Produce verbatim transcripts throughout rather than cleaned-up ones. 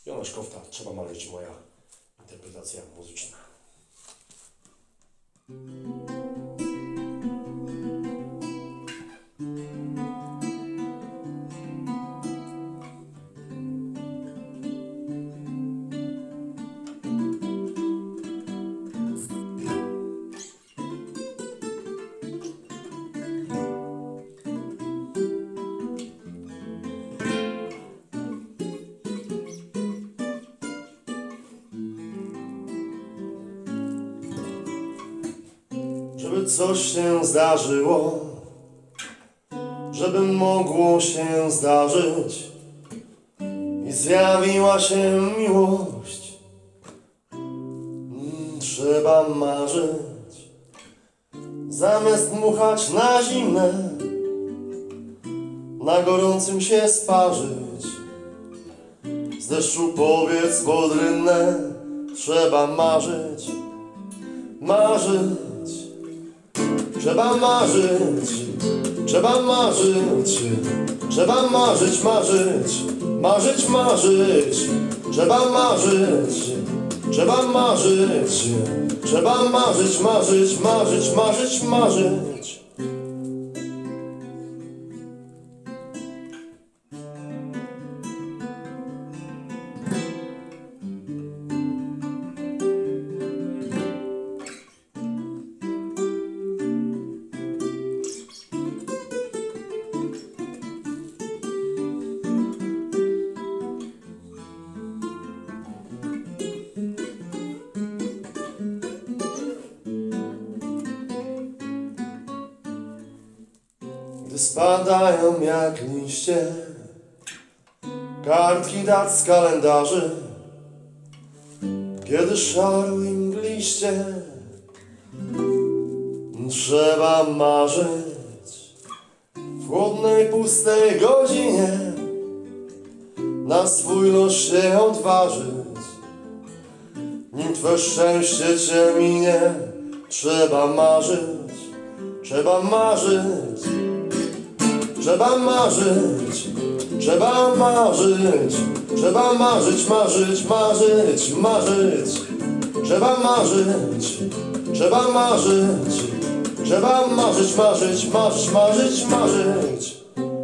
Jonasz Kofta, Trzeba marzyć, moja interpretacja muzyczna. Żeby coś się zdarzyło, żeby mogło się zdarzyć i zjawiła się miłość, mm, trzeba marzyć. Zamiast dmuchać na zimne, na gorącym się sparzyć. Z deszczu powiedz pod rynne, trzeba marzyć, marzyć. Trzeba marzyć, trzeba marzyć, trzeba marzyć, marzyć, marzyć, marzyć. Trzeba marzyć, trzeba marzyć, trzeba marzyć, marzyć, marzyć, marzyć, marzyć. Gdy spadają jak liście kartki dat z kalendarzy, kiedy szaro i mgliście, trzeba marzyć. W chłodnej, pustej godzinie na swój los się odważyć. Nim twe szczęście cię minie, trzeba marzyć, trzeba marzyć. Trzeba marzyć, trzeba marzyć, trzeba marzyć, marzyć, marzyć, marzyć. Trzeba marzyć, trzeba marzyć, trzeba marzyć, marzyć, marzyć, marzyć, marzyć.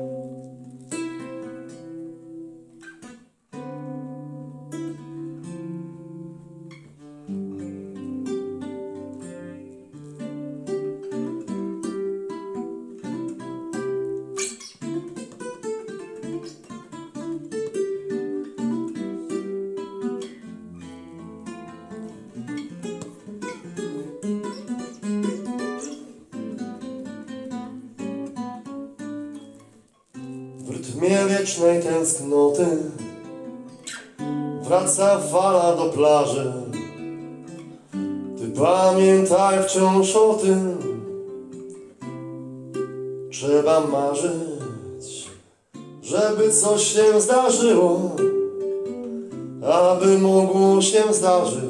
W rytmie wiecznej tęsknoty wraca fala do plaży. Ty pamiętaj wciąż o tym, trzeba marzyć, żeby coś się zdarzyło, aby mogło się zdarzyć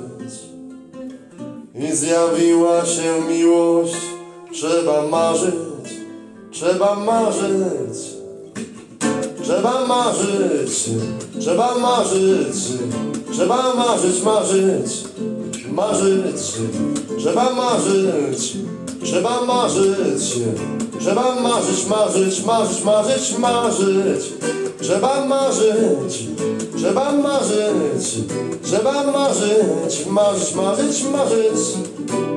i zjawiła się miłość. Trzeba marzyć, trzeba marzyć. Trzeba marzyć, trzeba marzyć, trzeba marzyć, marzyć, marzyć. Trzeba marzyć, trzeba marzyć, trzeba marzyć, marzyć, marzyć, marzyć, marzyć. Trzeba marzyć, trzeba marzyć, trzeba marzyć, marzyć, marzyć, marzyć.